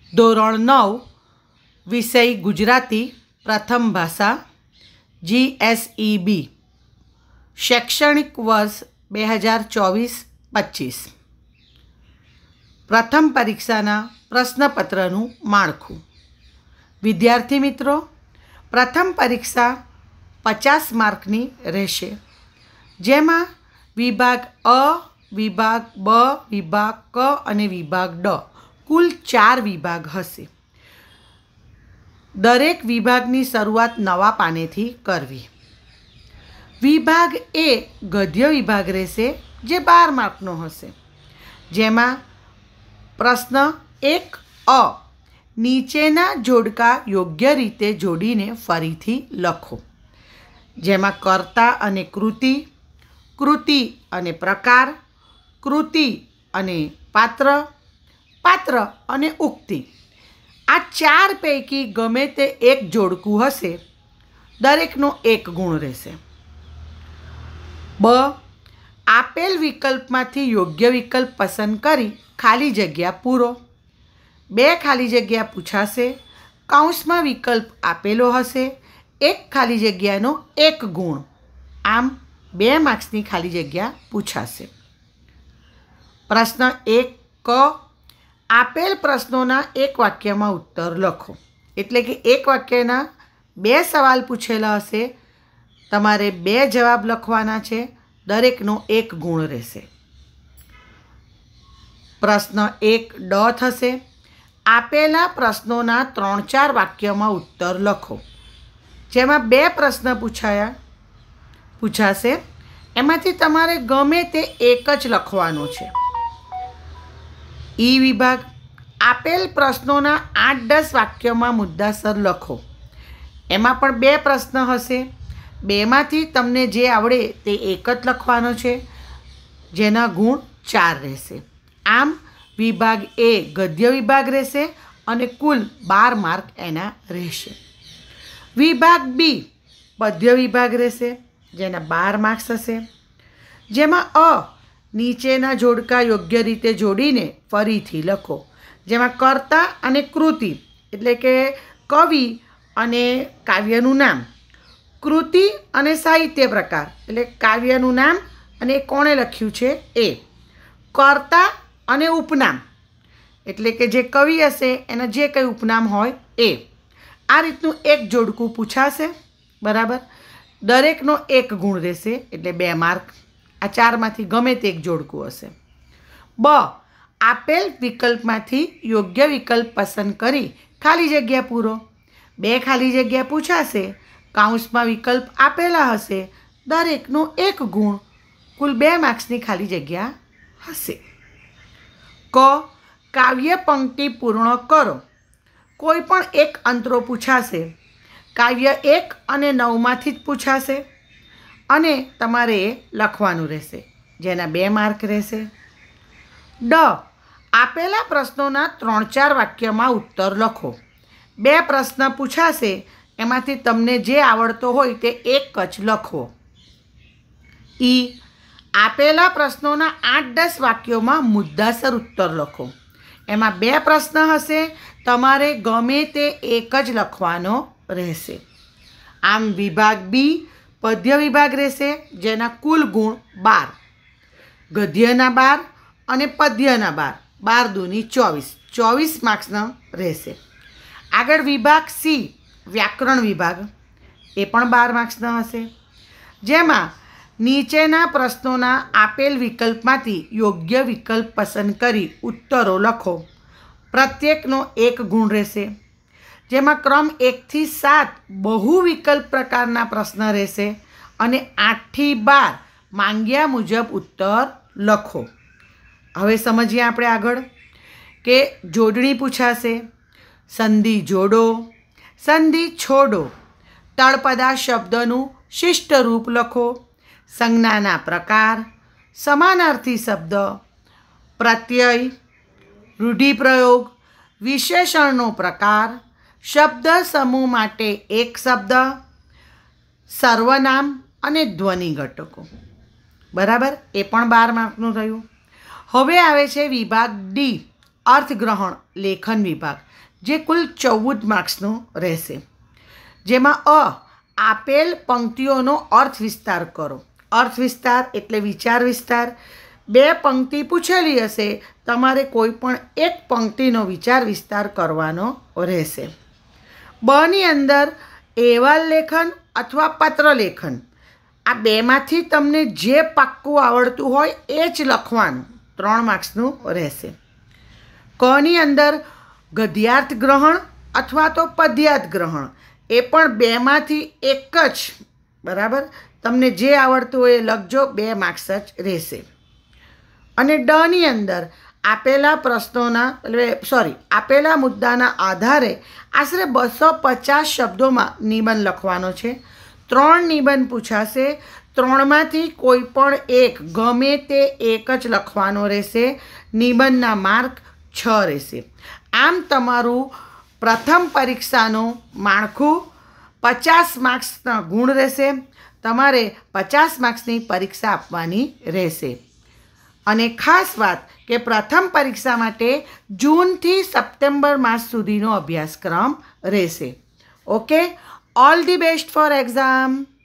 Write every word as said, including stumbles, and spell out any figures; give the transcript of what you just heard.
ધોરણ નવ વિષય ગુજરાતી પ્રથમ ભાષા જી એસ ઈ બી શૈક્ષણિક વર્ષ બે હજાર ચોવીસ પચીસ પ્રથમ પરીક્ષાના પ્રશ્નપત્રનું માળખું. વિદ્યાર્થી મિત્રો, પ્રથમ પરીક્ષા પચાસ માર્કની રહેશે, જેમાં વિભાગ અ, વિભાગ બ, વિભાગ ક અને વિભાગ ડ કુલ ચાર વિભાગ હશે. દરેક વિભાગની શરૂઆત નવા પાનેથી કરવી. વિભાગ એ ગદ્ય વિભાગ રહેશે, જે બાર માર્કનો હશે, જેમાં પ્રશ્ન એક અ નીચેના જોડકા યોગ્ય રીતે જોડીને ફરીથી લખો, જેમાં કર્તા અને કૃતિ, કૃતિ અને પ્રકાર, કૃતિ અને પાત્ર, પાત્ર અને ઉક્તિ. આ ચાર પૈકી ગમે તે એક જોડકું હશે, દરેકનો એક ગુણ રહેશે. બ આપેલ વિકલ્પમાંથી યોગ્ય વિકલ્પ પસંદ કરી ખાલી જગ્યા પૂરો. બે ખાલી જગ્યા પૂછાશે, કૌંસમાં વિકલ્પ આપેલો હશે, એક ખાલી જગ્યાનો એક ગુણ, આમ બે માર્ક્સની ખાલી જગ્યા પૂછાશે. પ્રશ્ન એક ક આપેલ પ્રશ્નોના એક વાક્યમાં ઉત્તર લખો. એટલે કે એક વાક્યના બે સવાલ પૂછેલા હશે, તમારે બે જવાબ લખવાના છે, દરેકનો એક ગુણ રહેશે. પ્રશ્ન એક ડ થશે. આપેલા પ્રશ્નોના ત્રણ ચાર વાક્યમાં ઉત્તર લખો, જેમાં બે પ્રશ્ન પૂછાયા પૂછાશે, એમાંથી તમારે ગમે તે એક જ લખવાનો છે. ઈ વિભાગ આપેલ પ્રશ્નોના આઠ દસ વાક્યોમાં મુદ્દાસર લખો. એમાં પણ બે પ્રશ્ન હશે, બેમાંથી તમને જે આવડે તે એક જ લખવાનો છે, જેના ગુણ ચાર રહેશે. આમ વિભાગ એ ગદ્ય વિભાગ રહેશે અને કુલ બાર માર્ક એના રહેશે. વિભાગ બી પદ્ય વિભાગ રહેશે, જેના બાર માર્ક્સ હશે, જેમાં અ નીચેના જોડકા યોગ્ય રીતે જોડીને ફરીથી લખો, જેમાં કર્તા અને કૃતિ એટલે કે કવિ અને કાવ્યનું નામ, કૃતિ અને સાહિત્ય પ્રકાર એટલે કાવ્યનું નામ અને કોણે લખ્યું છે એ, કર્તા અને ઉપનામ એટલે કે જે કવિ હશે એના જે કંઈ ઉપનામ હોય એ. આ રીતનું એક જોડકું પૂછાશે, બરાબર. દરેકનો એક ગુણ રહેશે, એટલે બે માર્ક. આ ચારમાંથી ગમે તે એક જોડકું હશે. બ આપેલ વિકલ્પમાંથી યોગ્ય વિકલ્પ પસંદ કરી ખાલી જગ્યા પૂરો. બે ખાલી જગ્યા પૂછાશે, કૌંસમાં વિકલ્પ આપેલા હશે, દરેકનો એક ગુણ, કુલ બે માર્ક્સની ખાલી જગ્યા હશે. ક કાવ્ય પંક્તિ પૂર્ણ કરો. કોઈ પણ એક અંતરો પૂછાશે, કાવ્ય એક અને નવમાંથી જ પૂછાશે અને તમારે એ લખવાનું રહેશે, જેના બે માર્ક રહેશે. ડ આપેલા પ્રશ્નોના ત્રણ ચાર વાક્યમાં ઉત્તર લખો. બે પ્રશ્ન પૂછાશે, એમાંથી તમને જે આવડતો હોય તે એક જ લખવો. ઈ આપેલા પ્રશ્નોના આઠ દસ વાક્યોમાં મુદ્દાસર ઉત્તર લખો. એમાં બે પ્રશ્ન હશે, તમારે ગમે તે એક જ લખવાનો રહેશે. આમ વિભાગ બી પદ્ય વિભાગ રહેશે, જેના કુલ ગુણ બાર, ગદ્યના બાર અને પદ્યના બાર, બાર દૂની ચોવીસ, ચોવીસ માર્ક્સનો રહેશે. આગળ વિભાગ સી વ્યાકરણ વિભાગ, એ પણ બાર માર્ક્સના હશે, જેમાં નીચેના પ્રશ્નોના આપેલ વિકલ્પમાંથી યોગ્ય વિકલ્પ પસંદ કરી ઉત્તરો લખો. પ્રત્યેકનો એક ગુણ રહેશે, જેમાં ક્રમ એકથી સાત બહુ વિકલ્પ પ્રકારના પ્રશ્ન રહેશે અને આઠથી બાર માંગ્યા મુજબ ઉત્તર લખો. હવે સમજીએ આપણે આગળ કે જોડણી પૂછાશે, સંધિ જોડો, સંધિ છોડો, તળપદા શબ્દનું શિષ્ટ રૂપ લખો, સંજ્ઞાના પ્રકાર, સમાનાર્થી શબ્દ, પ્રત્યય, રૂઢિપ્રયોગ, વિશેષણનો પ્રકાર, શબ્દ સમૂહ માટે એક શબ્દ, સર્વનામ અને ધ્વનિ ઘટકો. બરાબર, એ પણ બાર માર્કનું થયું. હવે આવે છે વિભાગ ડી અર્થગ્રહણ લેખન વિભાગ, જે કુલ ચૌદ માર્ક્સનો રહેશે. જેમાં અ આપેલ પંક્તિઓનો અર્થ વિસ્તાર કરો. અર્થ વિસ્તાર એટલે વિચાર વિસ્તાર. બે પંક્તિ પૂછેલી હશે, તમારે કોઈ પણ એક પંક્તિનો વિચાર વિસ્તાર કરવાનો રહેશે. બની અંદર અહેવાલ લેખન અથવા પત્ર લેખન, આ બેમાંથી તમને જે પાક્કું આવડતું હોય એ જ લખવાનું, ત્રણ માર્ક્સનું રહેશે. કની અંદર ગદ્યાર્થ ગ્રહણ અથવા તો પદ્યાર્થ ગ્રહણ, એ પણ બેમાંથી એક જ, બરાબર, તમને જે આવડતું હોય એ લખજો, બે માર્ક્સ જ રહેશે. અને ડની અંદર આપેલા પ્રશ્નોના એટલે સોરી આપેલા મુદ્દાના આધારે આશરે બસો પચાસ શબ્દોમાં નિબંધ લખવાનો છે. ત્રણ નિબંધ પૂછાશે, ત્રણમાંથી કોઈ પણ એક ગમે તે એક જ લખવાનો રહેશે. નિબંધના માર્ક છ રહેશે. આમ તમારું પ્રથમ પરીક્ષાનું માળખું પચાસ માર્ક્સના ગુણ રહેશે. તમારે પચાસ માર્ક્સની પરીક્ષા આપવાની રહેશે. અને ખાસ વાત કે પ્રથમ પરીક્ષા માટે જૂનથી સપ્ટેમ્બર માસ સુધીનો અભ્યાસક્રમ રહેશે. Okay, all the best for exam.